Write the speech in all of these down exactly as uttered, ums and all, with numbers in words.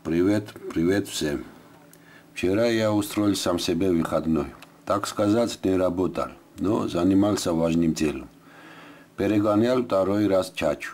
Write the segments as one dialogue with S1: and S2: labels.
S1: Привет, привет всем. Вчера я устроил сам себе выходной. Так сказать, не работал, но занимался важным делом. Перегонял второй раз чачу.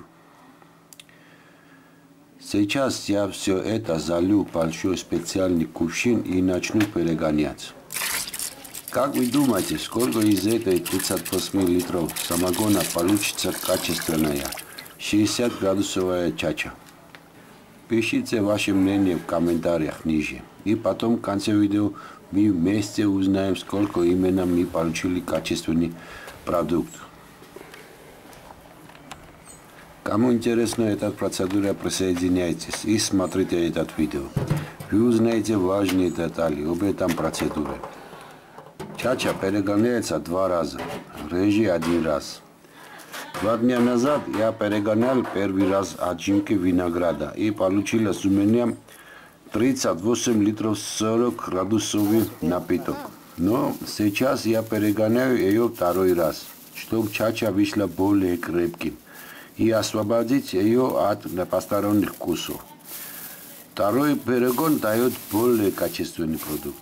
S1: Сейчас я все это залью в большой специальный кувшин и начну перегонять. Как вы думаете, сколько из этой тридцати восьми литров самогона получится качественная шестьдесят градусовая чача? Пишите ваше мнение в комментариях ниже. И потом в конце видео мы вместе узнаем, сколько именно мы получили качественный продукт. Кому интересна эта процедура, присоединяйтесь и смотрите это видео. Вы узнаете важные детали об этом процедуре. Чача перегоняется два раза, реже один раз. Два дня назад я перегонял первый раз отжимки винограда и получилось у меня тридцать восемь литров сорок градусовый напиток. Но сейчас я перегоняю ее второй раз, чтобы чача вышла более крепким и освободить ее от посторонних вкусов. Второй перегон дает более качественный продукт.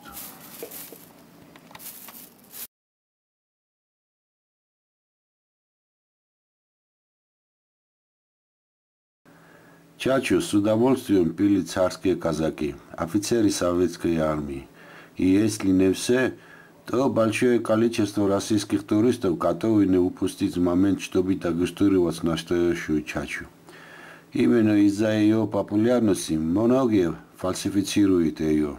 S1: Чачу с удовольствием пили царские казаки, офицеры советской армии. И если не все, то большое количество российских туристов готовы не упустить момент, чтобы дегустировать настоящую чачу. Именно из-за ее популярности многие фальсифицируют ее.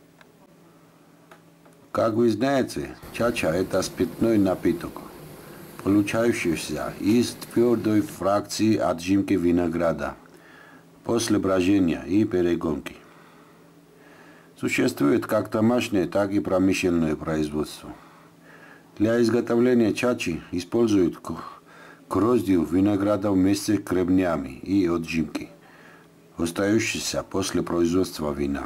S1: Как вы знаете, чача – это спиртной напиток, получающийся из твердой фракции отжимки винограда после брожения и перегонки. Существует как домашнее, так и промышленное производство. Для изготовления чачи используют гроздью винограда вместе с гребнями и отжимки, остающиеся после производства вина.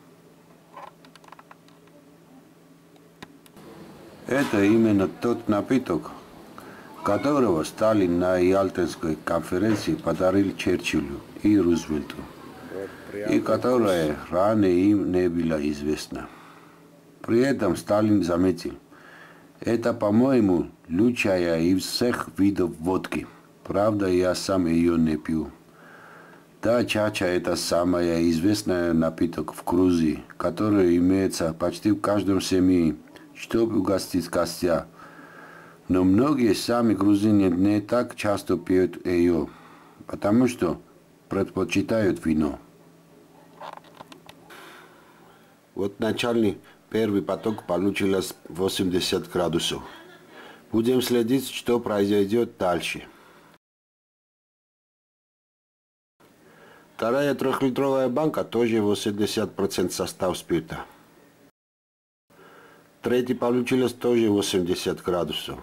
S1: Это именно тот напиток, которого Сталин на Ялтинской конференции подарил Черчиллю и Рузвельту, и которое ранее им не было известно. При этом Сталин заметил: это, по-моему, лучшая из всех видов водки. Правда, я сам ее не пью. Да, чача – это самая известная напиток в Грузии, который имеется почти в каждом семье, чтобы угостить гостя. Но многие сами грузины не так часто пьют ее, потому что предпочитают вино. Вот начальный первый поток получилось восемьдесят градусов. Будем следить, что произойдет дальше. Вторая трехлитровая банка тоже восемьдесят процентов состав спирта. Третий получилось тоже восемьдесят градусов.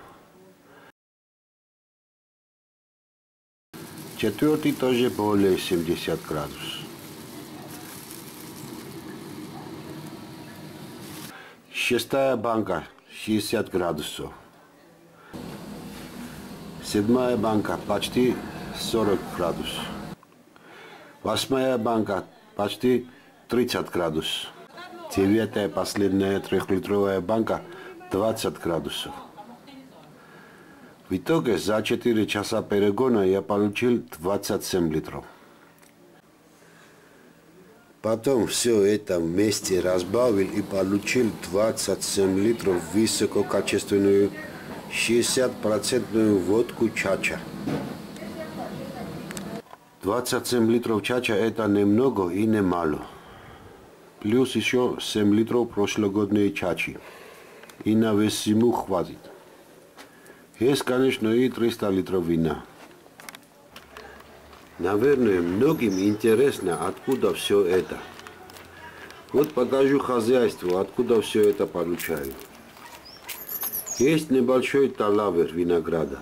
S1: Четвертый тоже более семидесяти градусов. Шестая банка шестьдесят градусов. Седьмая банка почти сорок градусов. Восьмая банка почти тридцать градусов. Девятая последняя трехлитровая банка двадцать градусов. В итоге за четыре часа перегона я получил двадцать семь литров. Потом все это вместе разбавил и получил двадцать семь литров высококачественную шестьдесят процентную водку чача. двадцать семь литров чача – это немного и немало. Плюс еще семь литров прошлогодней чачи. И на весь зиму хватит. Есть, конечно, и триста литров вина. Наверное, многим интересно, откуда все это. Вот покажу хозяйство, откуда все это получаю. Есть небольшой талавер винограда.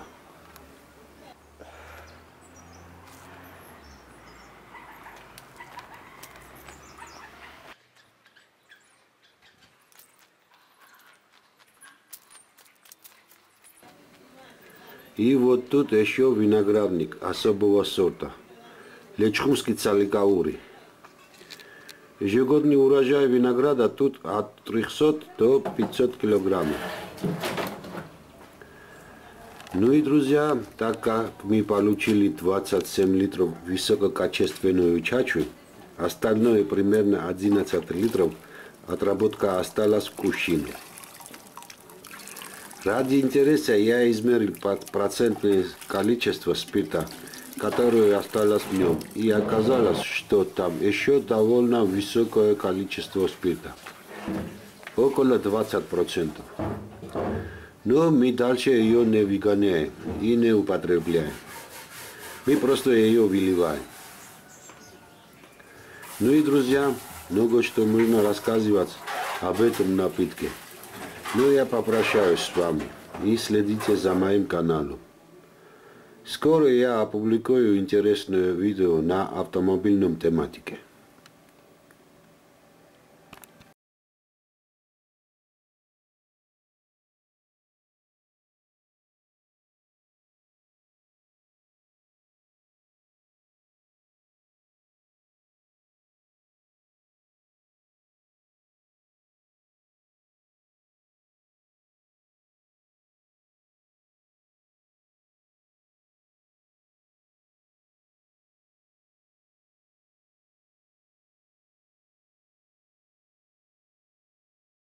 S1: И вот тут еще виноградник особого сорта. Лечхумский Цаликаури. Ежегодный урожай винограда тут от трёхсот до пятисот килограммов. Ну и, друзья, так как мы получили двадцать семь литров высококачественную чачу, остальное примерно одиннадцать литров, отработка осталась в кувшине. Ради интереса я измерил процентное количество спирта, которое осталось в нем, и оказалось, что там еще довольно высокое количество спирта, около двадцати процентов. Но мы дальше ее не выгоняем и не употребляем. Мы просто ее выливаем. Ну и, друзья, много что можно рассказывать об этом напитке. Но я попрощаюсь с вами и следите за моим каналом. Скоро я опубликую интересное видео на автомобильном тематике.